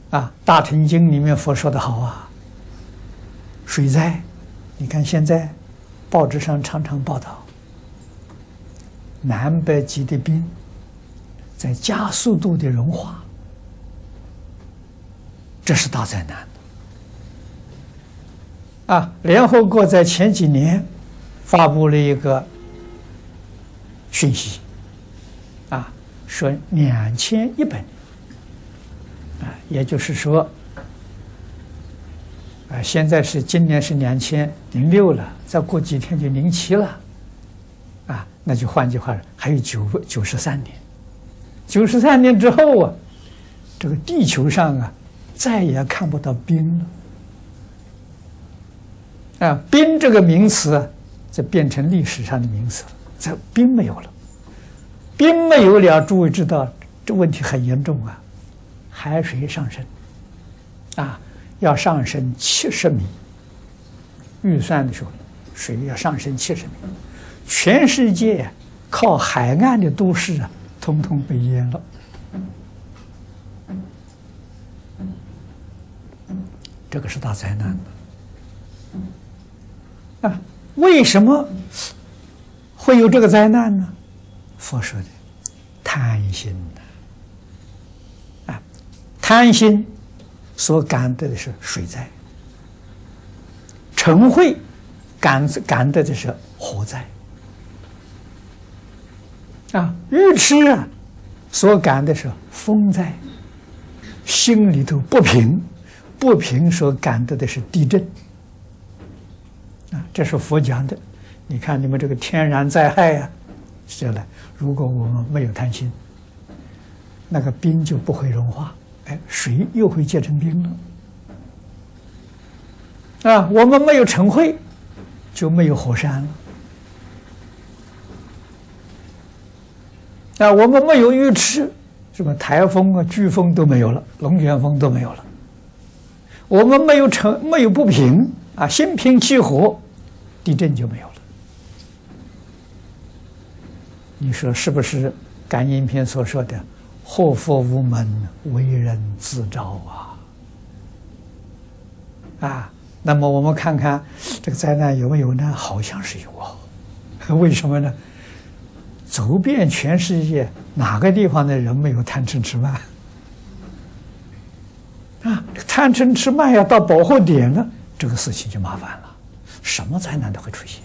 大乘经》里面佛说的好啊，水灾，你看现在报纸上常常报道，南北极的冰在加速度的融化，这是大灾难联合国在前几年发布了一个讯息，说2100年，也就是说，现在是今年是2006了，再过几天就07了，那就换句话说，还有93年，93年之后这个地球上再也看不到冰了，冰这个名词这变成历史上的名词了，这冰没有了，冰没有了，诸位知道这问题很严重海水上升要上升70米，预算的时候水要上升70米，全世界靠海岸的都市统统被淹了，这个是大灾难为什么会有这个灾难呢？佛说的贪心贪心所感得的是水灾，嗔恚感得的是火灾愚痴所感的是风灾，心里头不平所感得的是地震这是佛讲的。你看你们这个天然灾害是的，如果我们没有贪心，那个冰就不会融化，水又会结成冰了我们没有嗔恚，就没有火山了我们没有愚痴，什么台风飓风都没有了，龙卷风都没有了。我们没有不平心平气和，地震就没有了。你说是不是感应篇所说的祸福无门，为人自招那么我们看看这个灾难有没有呢？好像是有为什么呢？走遍全世界，哪个地方的人没有贪嗔痴慢贪嗔痴慢要到保护点了，这个事情就麻烦了，什么灾难都会出现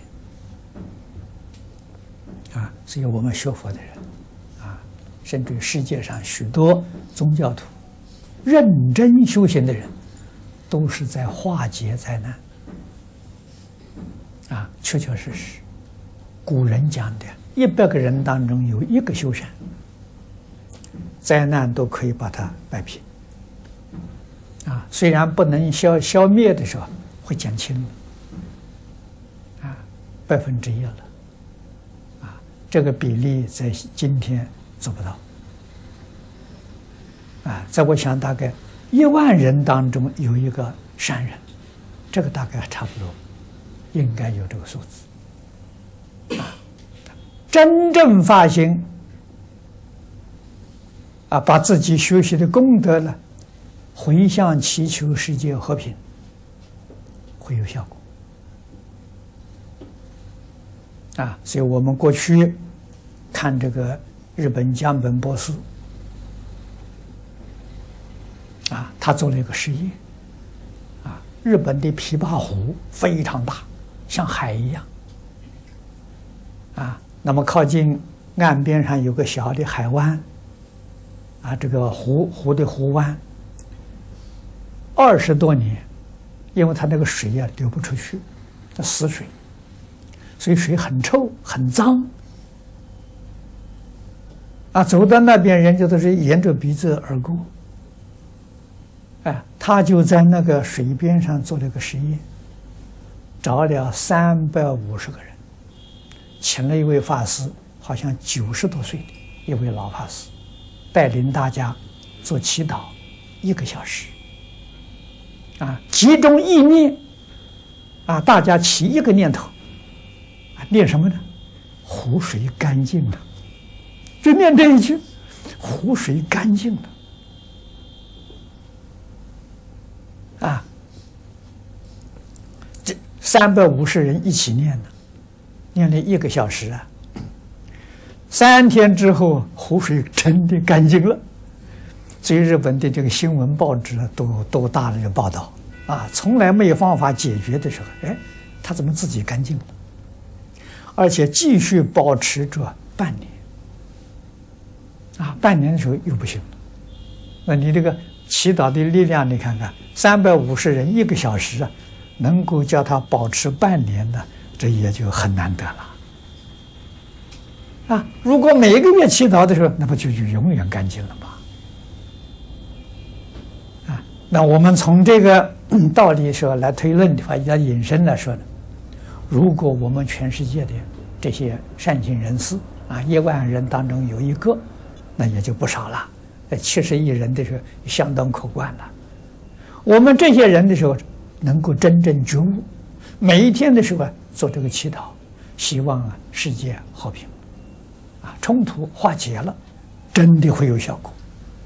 所以我们学佛的人甚至世界上许多宗教徒认真修行的人，都是在化解灾难确确实实，古人讲的100个人当中有1个修善，灾难都可以把它摆平虽然不能消灭的时候会减轻了1%了这个比例在今天做不到在我想大概1万人当中有1个善人，这个大概差不多应该有这个数字真正发心把自己学习的功德呢回向祈求世界和平，会有效果所以我们过去看这个日本江本博士他做了一个实验日本的琵琶湖非常大，像海一样那么靠近岸边上有个小的海湾这个湖的湖湾20多年，因为它那个水流不出去，死水，所以水很臭很脏走到那边人家都是沿着鼻子而过他就在那个水边上做了个实验，找了350个人，请了一位法师，好像90多岁的一位老法师，带领大家做祈祷1个小时集中意念大家起一个念头念什么呢？湖水干净了，就念这一句，湖水干净了啊，这350人一起念呢，念了1个小时啊。3天之后，湖水真的干净了。所以日本的这个新闻报纸都大了报道啊，从来没有方法解决的时候，哎，它怎么自己干净了？而且继续保持着半年啊，半年的时候又不行了。那你这个祈祷的力量，你看看，350人1个小时啊，能够叫他保持半年的，这也就很难得了啊！如果每个月祈祷的时候，那不就永远干净了吗？啊，那我们从这个道理说来推论的话，要引申来说呢，如果我们全世界的这些善心人士啊，1万人当中有1个，那也就不少了。70亿人的时候，相当可观了。我们这些人的时候，能够真正觉悟，每一天的时候做这个祈祷，希望啊世界和平，啊冲突化解了，真的会有效果。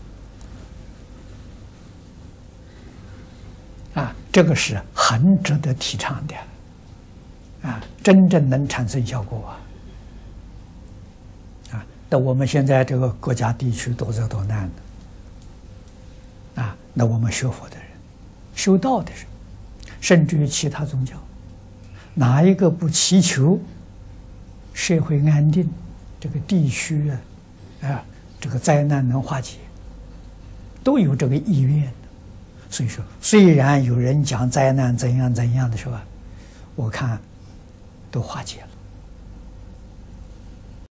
啊，这个是很值得提倡的，啊，真正能产生效果啊。那我们现在这个国家地区多灾多难的，啊，那我们学佛的人、修道的人，甚至于其他宗教，哪一个不祈求社会安定，这个地区啊，这个灾难能化解，都有这个意愿的。所以说，虽然有人讲灾难怎样怎样的时候，我看都化解了。